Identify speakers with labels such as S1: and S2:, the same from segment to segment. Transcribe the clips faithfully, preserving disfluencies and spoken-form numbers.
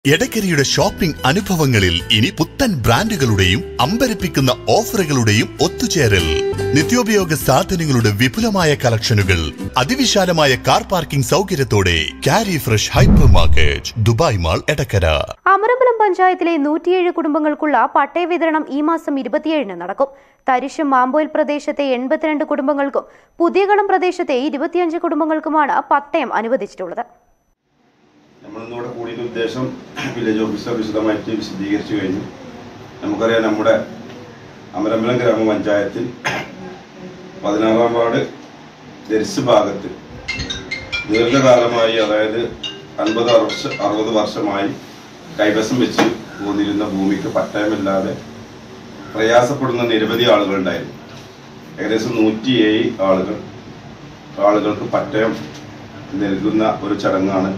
S1: എടക്കരയുടെ shopping അനുഭവങ്ങളിൽ ഇനി പുത്തൻ ബ്രാൻഡുകളുടെയും അമ്പരപ്പിക്കുന്ന ഓഫറുകളുടെയും ഒത്തുചേരൽ. നിത്യോപയോഗ സാധനങ്ങളുടെ വിപുലമായ കളക്ഷനുകൾ, അതിവിശാലമായ കാർ പാർക്കിംഗ് സൗകര്യത്തോടെ Carry Fresh hyper market, Dubai Mall, Edakkara.
S2: Amarambalam പഞ്ചായത്തിലെ നൂറ്റിയേഴ് കുടുംബങ്ങൾക്കുള്ള പട്ടയ വിതരണം ഈ മാസം ഇരുപത്തിയേഴിന് നടക്കും. തരിശും മാമ്പോയിൽ പ്രദേശത്തെ എൺപത്തിരണ്ട് കുടുംബങ്ങൾക്കും പുതിയകളം പ്രദേശത്തെ ഇരുപത്തിയഞ്ച് കുടുംബങ്ങൾക്കുമാണ് പട്ടയം അനുവദിച്ചിട്ടുള്ളത്.
S3: നമ്മളിന്നിവിടെ കൂടിയ ഉദ്ദേശം വില്ലേജ് ഓഫീസർ വിശദമായിട്ട് വിശദീകരിച്ചു കഴിഞ്ഞു. നമുക്കറിയാം, നമ്മുടെ അമരമ്പലം ഗ്രാമപഞ്ചായത്തിൽ പതിനാറാം വാർഡ് ദരിസ് ഭാഗത്ത് ദീർഘകാലമായി, അതായത് അൻപത് വർഷ അറുപത് വർഷമായി കൈവശം വെച്ച് പോന്നിരുന്ന ഭൂമിക്ക് പട്ടയമില്ലാതെ പ്രയാസപ്പെടുന്ന നിരവധി ആളുകളുണ്ടായിരുന്നു. ഏകദേശം നൂറ്റിയേഴ് ആളുകൾ ആളുകൾക്ക് പട്ടയം നൽകുന്ന ഒരു ചടങ്ങാണ്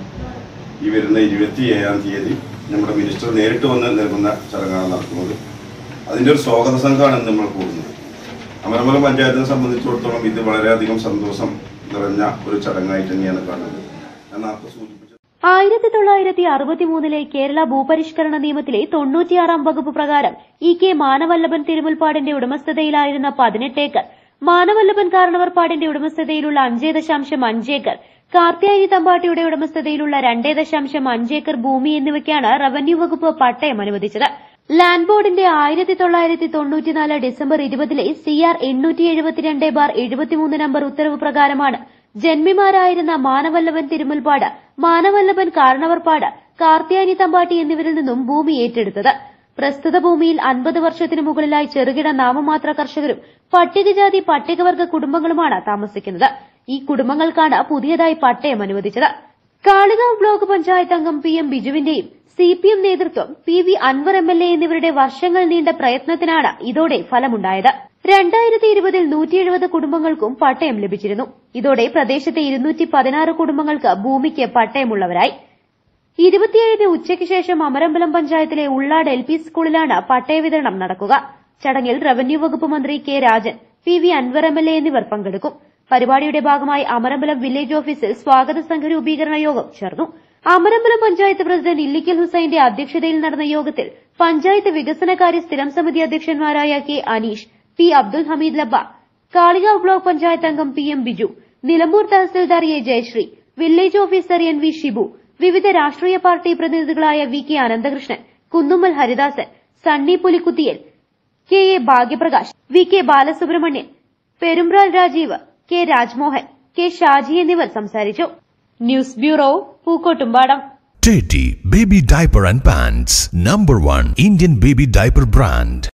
S3: ഈ വരുന്ന ഇരുപത്തി ഏഴാം തീയതി നമ്മുടെ മിനിസ്റ്റർ നേരിട്ട് വന്ന് നൽകുന്ന ചടങ്ങാണ് നടക്കുന്നത്. അതിൻ്റെ ഒരു സ്വാഗത സംഘമാണ് നമ്മൾ കൂടുന്നത്. അമരമ്പലം പഞ്ചായത്തിനെ സംബന്ധിച്ചിടത്തോളം ഇത് വളരെയധികം സന്തോഷം നിറഞ്ഞ ഒരു ചടങ്ങായിട്ട് തന്നെയാണ് കാണുന്നത്. ഞാൻ നേരത്തെ സൂചിപ്പിച്ചത്
S2: ആയിരത്തി തൊള്ളായിരത്തി അറുപത്തി മൂന്നിലെ കേരള ഭൂപരിഷ്കരണ നിയമത്തിലെ തൊണ്ണൂറ്റിയാറാം വകുപ്പ് പ്രകാരം ഇ കെ മാനവല്ലഭൻ തിരുമുൽപ്പാടിന്റെ ഉടമസ്ഥതയിലായിരുന്ന പതിനെട്ട് ഏക്കർ, മാനവല്ലഭൻ കാരണവർപ്പാടിന്റെ ഉടമസ്ഥതയിലുള്ള അഞ്ചേ ദശാംശം അഞ്ച് ഏക്കർ, കാർത്തിയായി തമ്പാട്ടിയുടെ ഉടമസ്ഥതയിലുള്ള രണ്ടേ ദശാംശം അഞ്ച് ഏക്കർ ഭൂമി എന്നിവയ്ക്കാണ് റവന്യൂ വകുപ്പ് പട്ടയം അനുവദിച്ചത്. ലാൻഡ് ബോർഡിന്റെ ആയിരത്തി തൊള്ളായിരത്തി തൊണ്ണൂറ്റിനാല് ഡിസംബർ ഇരുപതിലെ സി ആർ എണ്ണൂറ്റി എഴുപത്തിരണ്ട് ബാർ എഴുപത്തിമൂന്ന് നമ്പർ ഉത്തരവ് പ്രകാരമാണ് ജന്മിമാരായിരുന്ന മാനവല്ലഭൻ തിരുമുൽപ്പാട്, മാനവല്ലഭൻ കാരണവർപ്പാട്, കാർത്തിയാനി തമ്പാട്ടി എന്നിവരിൽ നിന്നും ഭൂമി ഏറ്റെടുത്തത്. പ്രസ്തുത ഭൂമിയിൽ അൻപത് വർഷത്തിനു മുകളിലായി ചെറുകിട നാമമാത്ര കർഷകരും പട്ടികജാതി പട്ടികവർഗ കുടുംബങ്ങളുമാണ് താമസിക്കുന്നത്. ഈ കുടുംബങ്ങൾക്കാണ് പുതിയതായി പട്ടയം അനുവദിച്ചത്. കാളികാവ് ബ്ലോക്ക് പഞ്ചായത്ത് അംഗം പി എം ബിജുവിന്റെയും സി പി എം നേതൃത്വം P V Anvar M L A എന്നിവരുടെ വർഷങ്ങൾ നീണ്ട പ്രയത്നത്തിനാണ് ഇതോടെ ഫലമുണ്ടായത്. രണ്ടായിരത്തി ഇരുപതിൽ നൂറ്റി എഴുപത് കുടുംബങ്ങൾക്കും പട്ടയം ലഭിച്ചിരുന്നു. ഇതോടെ പ്രദേശത്തെ ഇരുന്നൂറ്റി പതിനാറ് കുടുംബങ്ങൾക്ക് ഭൂമിക്ക് പട്ടയമുള്ളവരായി. ഇരുപത്തിയേഴിന് ഉച്ചയ്ക്ക് ശേഷം അമരമ്പലം പഞ്ചായത്തിലെ ഉള്ളാട് എൽ പി സ്കൂളിലാണ് പട്ടയ വിതരണം നടക്കുക. ചടങ്ങിൽ റവന്യൂ വകുപ്പ് മന്ത്രി K Rajan, P V Anvar M L A എന്നിവർ പങ്കെടുക്കും. പരിപാടിയുടെ ഭാഗമായി അമരമ്പലം വില്ലേജ് ഓഫീസിൽ സ്വാഗത സംഘ രൂപീകരണ യോഗം ചേർന്നു. അമരമ്പലം പഞ്ചായത്ത് പ്രസിഡന്റ് ഇല്ലിക്കൽ ഹുസൈന്റെ അധ്യക്ഷതയിൽ നടന്ന യോഗത്തിൽ പഞ്ചായത്ത് വികസനകാര്യ സ്ഥിരം സമിതി അധ്യക്ഷന്മാരായ K Aneesh, P Abdul Hameed Labba, Kalikavu block panchayat അംഗം P M Biju, Nilambur tahsildar A Jayasree, village officer N V Shibu, വിവിധ രാഷ്ട്രീയ പാർട്ടി പ്രതിനിധികളായ V K Ananthakrishnan, Kunnummal Haridasan, Sunny Pulikkuthiyil, K A Bhagyaprakash, V K Balasubramanian, Perumbral Rajeev, K Rajmohan, K Shaji എന്നിവർ സംസാരിച്ചു. News bureau, Pookkottumpadam.
S4: Teddy Baby Diaper and Pants, number one Indian baby diaper brand.